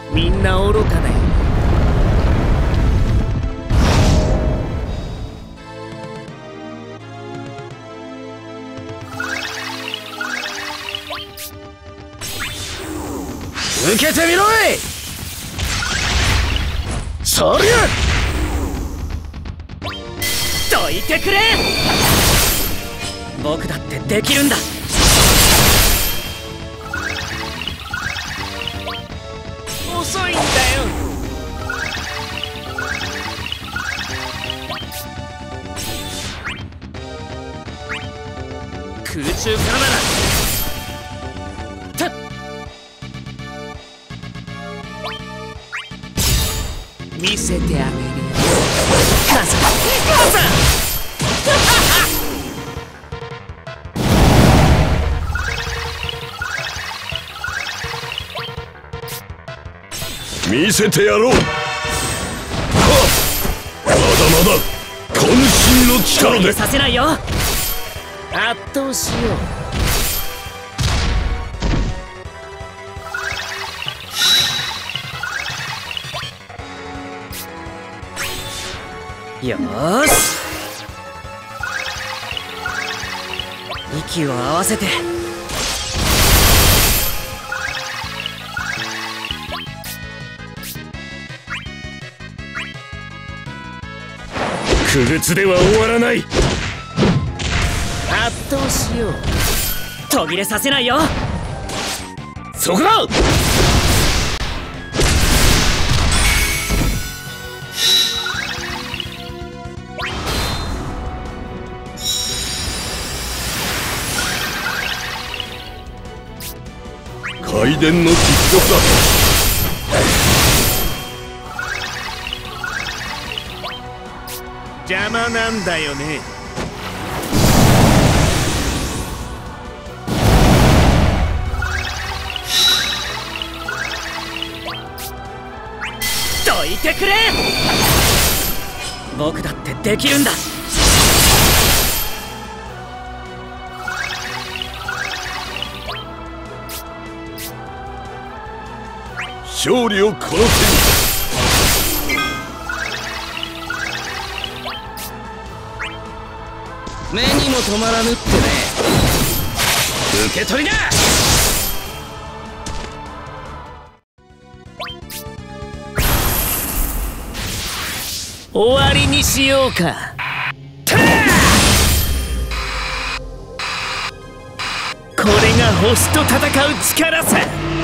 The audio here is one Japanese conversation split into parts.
みんな愚かだよ。受けてみろい。そりゃどいてくれ。僕だってできるんだ。遅いんだよ。空中からなら見せてあげるよ。母さん母さん見せてやろう。はっ、まだまだ渾身の力でさせないよ。圧倒しよう。よーし、息を合わせて。 苦物では終わらない。 圧倒しよう。途切れさせないよ。 そこだ。回電の実力だ。 邪魔なんだよね。どいてくれ。僕だってできるんだ。 勝利をこの手に。 目にも止まらぬってね。受け取りだ。終わりにしようか。これが星と戦う力さ。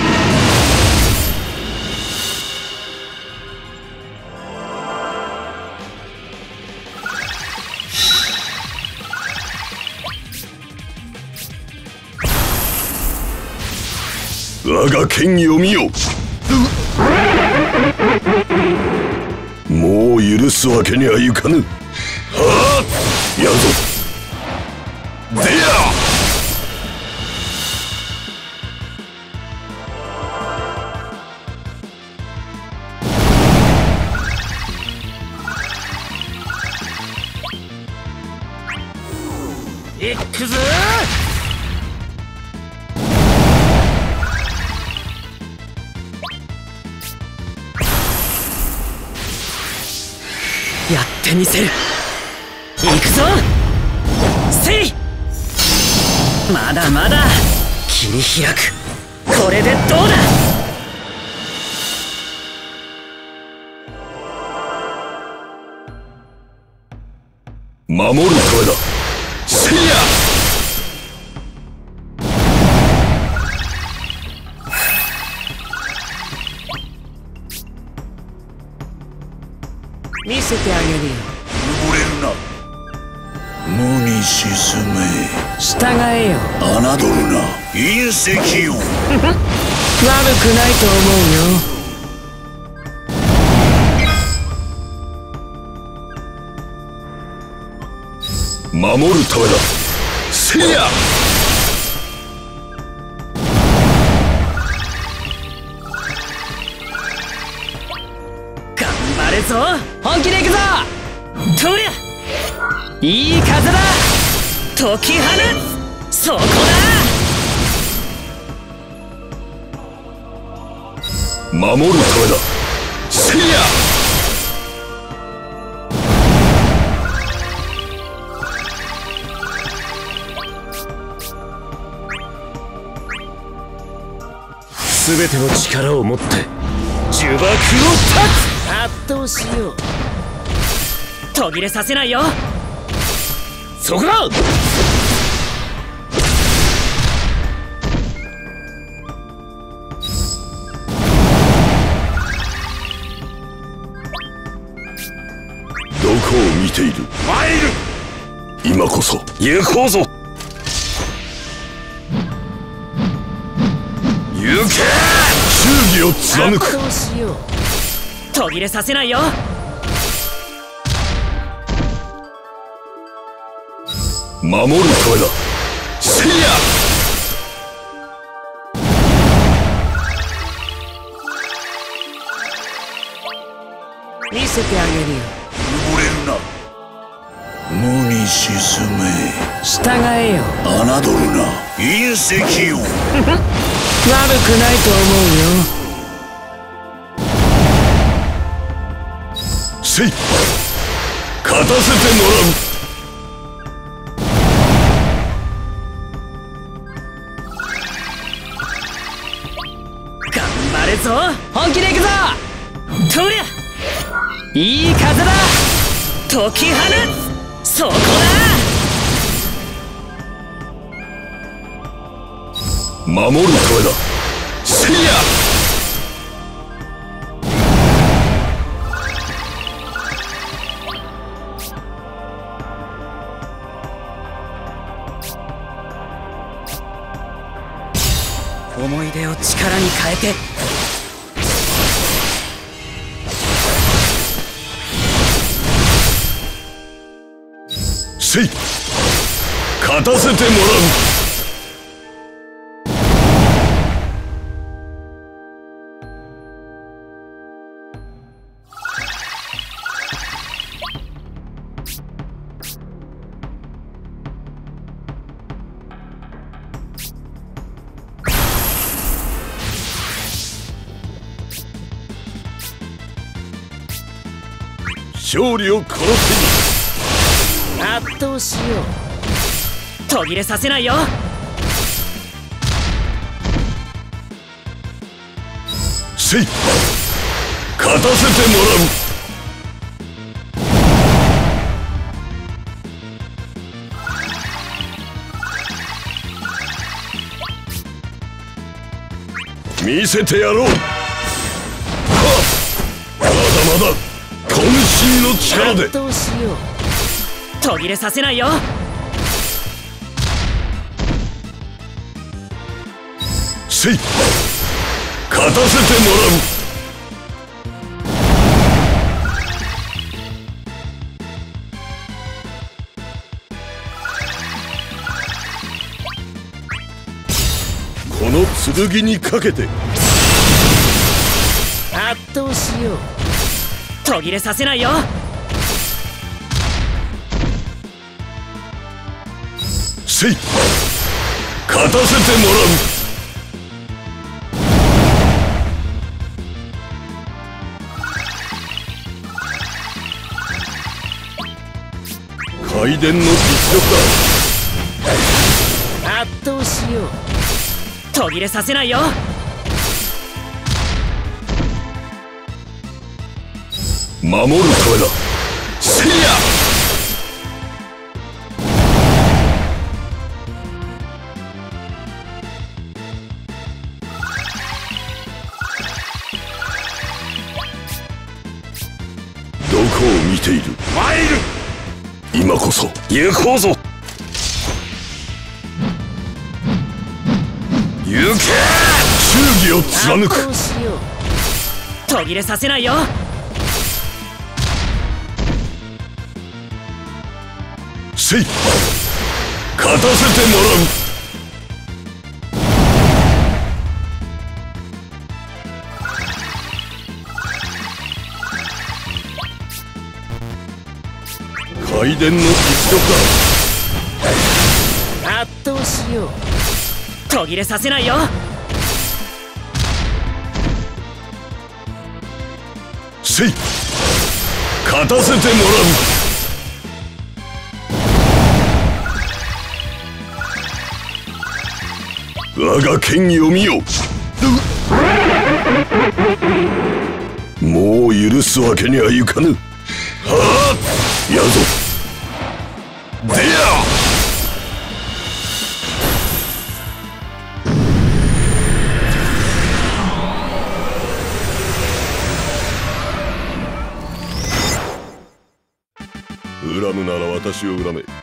我が剣意を見よ。もう許すわけにはいかぬ。はあ、やるぞ。でや。 いくぞ。やってみせる。行くぞ。せい。まだまだ切り開く。これでどうだ。 守るためだ。せいや。 見せてあげるよ。 登れるな。無に沈め。 従えよ。 侮るな。隕石よ。 悪くないと思うよ。 守るためだ。せいや。 頑張れぞ。本気で行くぞ。とりゃいい風だ。解き放つ。そこだ。 守守るためだ。せいや。 全ての力を持って呪縛を断つ。圧倒しよう。途切れさせないよ。そこだ。 どこを見ている。参る。今こそ行こうぞ。行け。忠義を貫く。 どうしよう。途切れさせないよ。 守るためだ。せいや。 見せてあげるよ。 埋もれるな。無に沈め。 従えよ。 侮るな。隕石を。 悪くないと思うよ。 せい。勝たせてもらう。 頑張れぞ。本気でいくぞ。とりゃいい風だ。解き放つ。そこだ。 守るためだ。せいや。 思い出を力に変えて。 せい。勝たせてもらう。勝利をこの手に。 圧倒しよう。途切れさせないよ。 せい。勝たせてもらう。見せてやろう。はっ。まだまだ渾身の力で。 圧倒しよう。途切れさせないよ。 せい。勝たせてもらう。この剣にかけて。 圧倒しよう。途切れさせないよ。 せい。勝たせてもらう。帯電の実力だ。圧倒しよう。途切れさせないよ。 守るためだ。せいや。どこを見ている。参る。今こそ行こうぞ。行け。忠義を貫く。 圧倒しよう。途切れさせないよ。 せい。勝たせてもらう。帯電の実力だ。圧倒しよう。途切れさせないよ。 せい、勝たせてもらう。我が剣意を見よ。もう許すわけにはいかぬ。はあ、やるぞ。でや恨むなら私を恨め。